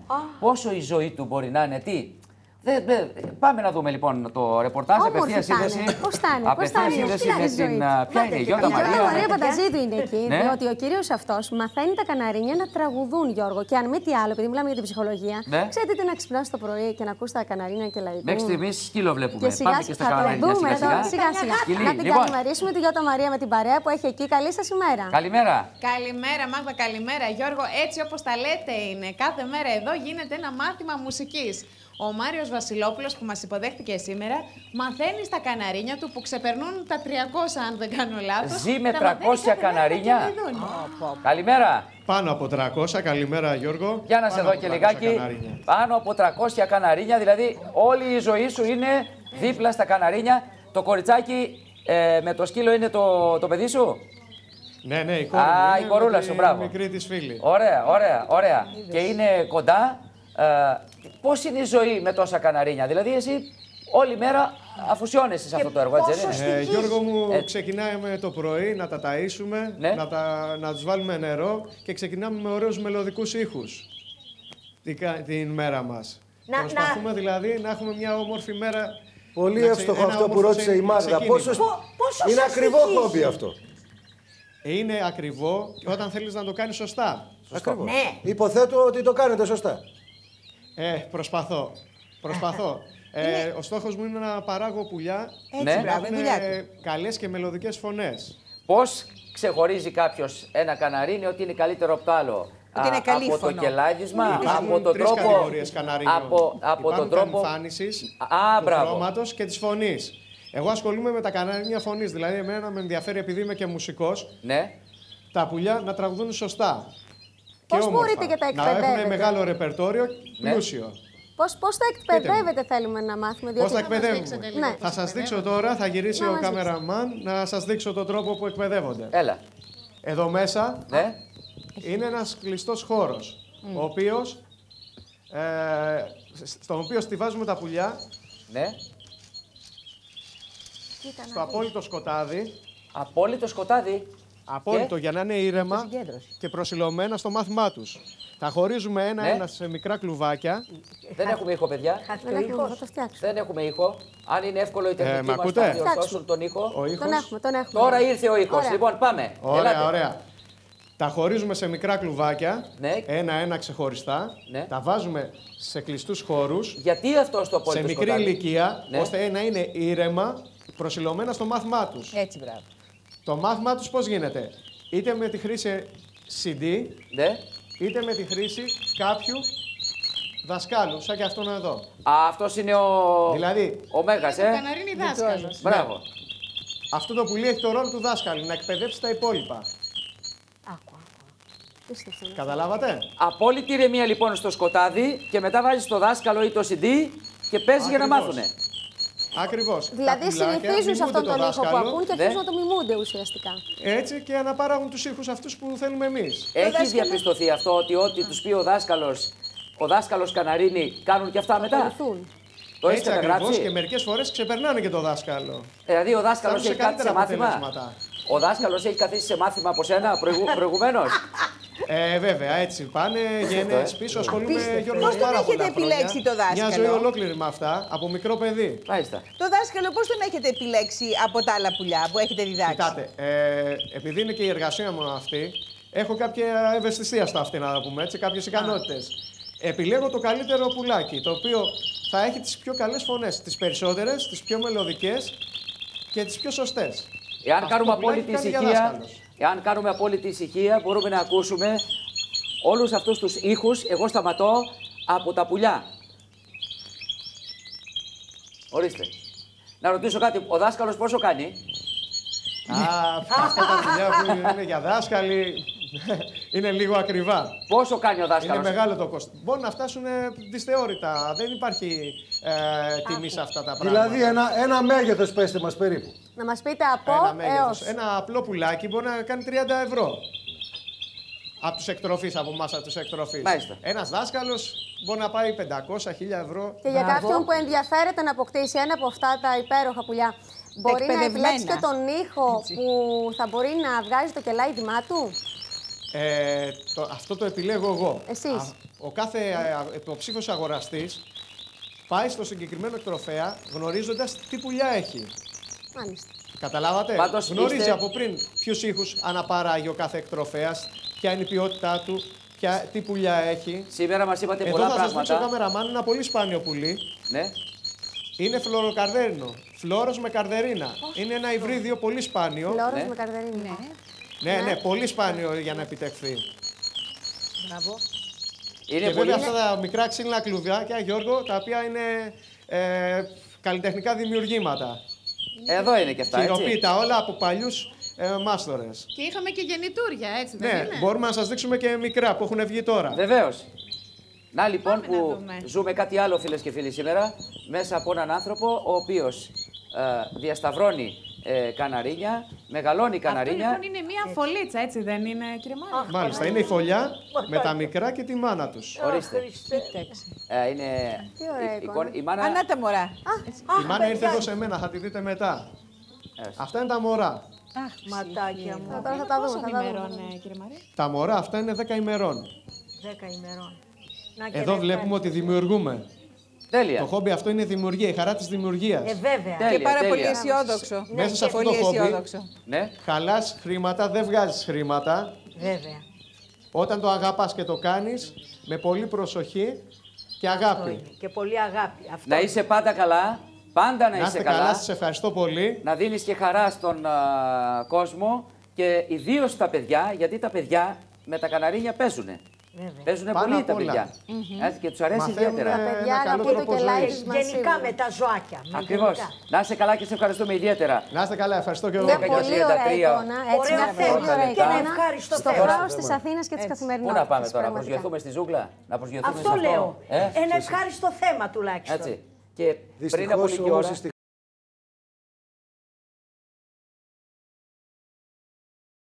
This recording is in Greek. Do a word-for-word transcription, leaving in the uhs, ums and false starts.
πόσο η ζωή του μπορεί να είναι, τι. Δε, δε, πάμε να δούμε λοιπόν το ρεπορτάζ. Απευθεία σύνδεση. Πώς θα είναι, πώς θα είναι. Σύνδεση με την. Ποια είναι η Γιώτα Μαρία. Η Γιώτα Μαρία Πανταζίδου είναι εκεί. Ναι. Διότι ο κύριος αυτός μαθαίνει τα καναρίνια να τραγουδούν, Γιώργο. Και αν μη τι άλλο, επειδή μιλάμε για την ψυχολογία, ναι. Ξέρετε τι να ξυπνάς το πρωί και να ακούς τα καναρίνια και λαϊκού. Μέχρι στιγμής σκύλο βλέπουμε. Και σιγά σιγά θα το δούμε σιγά σιγά. Να την λοιπόν. καλημερίσουμε τη Γιώτα Μαρία με την παρέα που έχει εκεί. Καλή σας ημέρα. Καλημέρα. Καλημέρα, Μάγδα, καλημέρα. Γιώργο, έτσι όπως τα λέτε είναι. Κάθε μέρα εδώ γίνεται ένα μάθημα μουσικής. Ο Μάριος Βασιλόπουλος που μας υποδέχτηκε σήμερα μαθαίνει στα καναρίνια του που ξεπερνούν τα τριακόσια, αν δεν κάνω λάθος. Ζει με τριακόσια καναρίνια. Καλημέρα. Πάνω από τριακόσια, καλημέρα Γιώργο. Για να σε δω και λιγάκι. Καναρίνια. Πάνω από τριακόσια καναρίνια, δηλαδή όλη η ζωή σου είναι δίπλα στα καναρίνια. Το κοριτσάκι ε, με το σκύλο είναι το, το παιδί σου. Ναι, ναι, η κόρη Α, μου η είναι κορούλα με σου, μπράβο. Μικρή της φίλη. Ωραία, ωραία, ωραία. Και είναι κοντά. Ε, πώς είναι η ζωή με τόσα καναρίνια, δηλαδή εσύ όλη μέρα αφουσιώνεσαι σε αυτό το έργο, έτσι δεν είναι? Ε, Γιώργο μου, ε... ξεκινάμε το πρωί να τα ταΐσουμε, ναι. να, τα, να τους βάλουμε νερό και ξεκινάμε με ωραίους μελωδικούς ήχους την, την μέρα μας. Να, Προσπαθούμε να... δηλαδή να έχουμε μια όμορφη μέρα. Πολύ εύστοχο αυτό που ρώτησε η Μάγδα. Πόσο... Πόσο είναι ακριβό χόμπι αυτό. Είναι ακριβό όταν θέλεις να το κάνεις σωστά. Ακριβώς. Ναι. Υποθέτω ότι το κάνετε σωστά. Ε, προσπαθώ. Προσπαθώ. ε, ο στόχος μου είναι να παράγω πουλιά ναι. που έχουν ε, καλές και μελωδικές φωνές. Πώς ξεχωρίζει κάποιος ένα καναρίνι ότι είναι καλύτερο από το άλλο? Ότι είναι καλή από φωνό. Το κελάιδισμα, Υπάρχουν από τον τρεις τρόπο κατηγορίες καναρίνιων. Από, από τον τρόπο εμφάνισης, του χρώματος και της φωνής. Εγώ ασχολούμαι με τα καναρίνια φωνής. Δηλαδή, εμένα με ενδιαφέρει, επειδή είμαι και μουσικός, ναι. τα πουλιά να τραγουδούν σωστά. Πώς μπορείτε και τα εκπαιδεύετε? Να έχουν μεγάλο ρεπερτόριο, πλούσιο. Ναι. Πώς, πώς τα εκπαιδεύετε, θέλουμε να μάθουμε. Πώς τα εκπαιδεύουμε. Ναι. Θα σας δείξω τώρα, θα γυρίσει να ο κάμεραμαν να σας δείξω τον τρόπο που εκπαιδεύονται. Έλα. Εδώ μέσα ναι. είναι ένας κλειστός χώρος, mm. ο οποίος, ε, στον οποίο στιβάζουμε τα πουλιά. Ναι. Στο απόλυτο σκοτάδι. Απόλυτο σκοτάδι. Απόλυτο, και... για να είναι ήρεμα και προσιλωμένα στο μάθημά τους. Τα χωρίζουμε ένα-ένα ναι. σε μικρά κλουβάκια. Δεν έχουμε ήχο, παιδιά. Δεν έχουμε, θα το φτιάξουμε. Δεν έχουμε ήχο. Αν είναι εύκολο οι τεχνικοί ε, μας να διορθώσουν τον ήχο. Ο ήχος. Τον έχουμε, τον έχουμε. Τώρα ήρθε ο ήχος. Ωραία. Λοιπόν, πάμε. Ωραία, Ελάτε. ωραία. Τα χωρίζουμε σε μικρά κλουβάκια, ναι. ένα-ένα ξεχωριστά. Ναι. Τα βάζουμε σε κλειστούς χώρους. Γιατί αυτό στο απόλυτο σε μικρή σκοτάδι? ηλικία, ναι. ώστε να είναι ήρεμα, προσιλωμένα στο μάθημά τους. Έτσι, μπράβο. Το μάθημά τους πώς γίνεται? Είτε με τη χρήση σι ντι, ναι. είτε με τη χρήση κάποιου δασκάλου, σαν και αυτόν εδώ. Α, αυτός είναι ο, δηλαδή, ο Μέγας, ε. Το καναρίνι δάσκαλος. Μπράβο. Ναι. Αυτό το πουλί έχει το ρόλο του δάσκαλου, να εκπαιδεύσει τα υπόλοιπα. Άκου, άκου. Καταλάβατε? Απόλυτη ηρεμία λοιπόν στο σκοτάδι και μετά βάζεις το δάσκαλο ή το σι ντι και παίζεις για να μάθουνε. Ακριβώς. Δηλαδή συνηθίζουν σε αυτόν τον ήχο που ακούν και αρχίζουν ναι. να το μιμούνται ουσιαστικά. Έτσι και αναπαράγουν τους ήχους αυτούς που θέλουμε εμείς. Έχει δάσκαλο... διαπιστωθεί αυτό ότι ό,τι τους πει ο δάσκαλος, ο δάσκαλος καναρίνι, κάνουν και αυτά μετά? Ακολουθούν. Το έτσι ακριβώς και μερικές φορές ξεπερνάνε και το δάσκαλο. Δηλαδή ο δάσκαλος έχει κάτι σε μάθημα. Ο δάσκαλος έχει καθίσει σε μάθημα από σένα προηγου... προηγουμένως. Ε, βέβαια, έτσι πάνε, γενναίες πίσω, ασχολούμαι Γιώργο Πώς πάρα τον πολλά έχετε επιλέξει χρόνια. το δάσκαλο? Μια ζωή ολόκληρη με αυτά, από μικρό παιδί. Μάλιστα. Το δάσκαλο πώς τον έχετε επιλέξει από τα άλλα πουλιά που έχετε διδάξει? Κοιτάτε, ε, επειδή είναι και η εργασία μου αυτή, έχω κάποια ευαισθησία στο αυτή, να το πούμε έτσι, κάποιες ικανότητες. Επιλέγω το καλύτερο πουλάκι, το οποίο θα έχει τις πιο καλές φωνές, τις περισσότερες, τις πιο μελωδικές και τις πιο σωστές. Εάν κάνουμε απόλυτη ησυχία, εάν κάνουμε απόλυτη ησυχία, μπορούμε να ακούσουμε όλους αυτούς τους ήχους. Εγώ σταματώ από τα πουλιά. Ορίστε. Να ρωτήσω κάτι, ο δάσκαλος πόσο κάνει? Α, αυτά τα πουλιά που είναι για δάσκαλοι είναι λίγο ακριβά. Πόσο κάνει ο δάσκαλος? Είναι μεγάλο το κόστος. Μπορεί να φτάσουν δυσθεώρητα. Δεν υπάρχει ε, τιμή σε αυτά τα πράγματα. Δηλαδή ένα, ένα μέγεθος πέστε μας περίπου. Να μας πείτε από ένα έως. Ένα απλό πουλάκι μπορεί να κάνει τριάντα ευρώ. Από τους εκτροφείς, από εμάς από τους εκτροφείς. Μάλιστα. Ένας δάσκαλος μπορεί να πάει πεντακόσια χιλιάδες ευρώ. Και για κάποιον που ενδιαφέρεται να αποκτήσει ένα από αυτά τα υπέροχα πουλιά, μπορεί να επιλέξει και τον ήχο που θα μπορεί να βγάζει το κελάιδημά του. Ε, το, αυτό το επιλέγω εγώ. Εσείς. Α, ο κάθε υποψήφιος αγοραστής πάει στο συγκεκριμένο εκτροφέα γνωρίζοντας τι πουλιά έχει. Μάλιστα. Καταλάβατε. Πάντως γνωρίζει είστε... από πριν ποιους ήχους αναπαράγει ο κάθε εκτροφέας, ποια είναι η ποιότητά του, ποια, τι πουλιά έχει. Σήμερα μας είπατε Εδώ πολλά θα πράγματα. σας δείξω καμεραμάν ένα πολύ σπάνιο πουλί. Ναι. Είναι φλωροκαρδέρινο. Φλόρος με καρδερίνα. Oh, είναι ένα υβρίδιο πολύ σπάνιο. Φλόρος ναι. με καρδερίνα. Ναι, ναι, ναι, πολύ σπάνιο για να επιτευχθεί. Μπράβο. Είναι και πολύ... βέβαια αυτά τα μικρά ξύλινα κλουβιάκια, Γιώργο, τα οποία είναι ε, καλλιτεχνικά δημιουργήματα. Εδώ είναι και αυτά, έτσι. Χειροποίητα όλα από παλιούς ε, μάστορες. Και είχαμε και γεννητούρια, έτσι δεν ναι, είναι? Μπορούμε να σας δείξουμε και μικρά που έχουν βγει τώρα. Βεβαίως. Να λοιπόν Πάμε που να ζούμε κάτι άλλο, φίλες και φίλοι, σήμερα, μέσα από έναν άνθρωπο ο οποίος ε, διασταυρώνει ε, καναρίνια, μεγαλώνει καναρίνια. Αυτό λοιπόν είναι μία φωλίτσα, έτσι δεν είναι, κύριε Μάριο? Μάλιστα, είναι η φωλιά με τα μικρά και τη μάνα τους. Ορίστε. Ε, είναι... Τι ωραία η, εικόνα. η, η μάνα... Ανά τα μωρά. Η μάνα ήρθε εδώ σε μένα, θα τη δείτε μετά. Yes. Αυτά είναι τα μωρά. Αχ, ματάκια μου. Τώρα θα τα δούμε. Πόσων Θα τα ημερών, δούμε. ε, κύριε Μαρία? Τα μωρά αυτά είναι δέκα ημερών. Δέκα ημερών. Να και Εδώ δεν βλέπουμε φέρνει. ότι δημιουργούμε. Τέλεια. Το χόμπι αυτό είναι η δημιουργία, η χαρά της δημιουργίας. Ε, βέβαια. Τέλεια, Και πάρα τέλεια. πολύ αισιόδοξο. Μέσα σε αυτό πολύ το χόμπι, αισιόδοξο. Ναι. χαλάς χρήματα, δεν βγάζεις χρήματα. Βέβαια. Όταν το αγαπάς και το κάνεις, με πολύ προσοχή και Αυτό αγάπη. είναι. Και πολύ αγάπη. Αυτό Να είσαι πάντα καλά. Πάντα να, Να είστε είσαι καλά, καλά. σας ευχαριστώ πολύ. Να δίνεις και χαρά στον α, κόσμο και ιδίως στα παιδιά, γιατί τα παιδιά με τα καναρίνια παίζουνε. Βέβαια. Παίζουν Πάνω πολύ απ' τα όλα. παιδιά. Έτσι, και τους αρέσει Μαθαίνουν, ιδιαίτερα. ε, Τα παιδιά ένα καλό αγαπούν το τρόπο κελάκι ζωής. μας Γενικά σίγουρα. με τα ζωάκια. με Ακριβώς. γενικά. Να είσαι καλά και σε ευχαριστούμε ιδιαίτερα. Να είστε καλά, ευχαριστώ και εγώ. Μια δέκα και πολύ τριάντα ωραία τρία. εικόνα. Έτσι, Ωραία μια θέμα πολύ ωραία και ένα εικόνα. ευχάριστο Στο θέμα. χώρο της Αθήνας και της Πού καθημερινότητας. να πάμε τώρα, να πραγματικά. προσγειωθούμε στη ζούγκλα, να προσγειωθούμε Αυτό σε αυτό. λέω. Ε? Ένα ευχάριστο θέμα τουλάχιστον. Έτσι. Και πριν από Δυστυχώς λίγη όμως ώρα. στη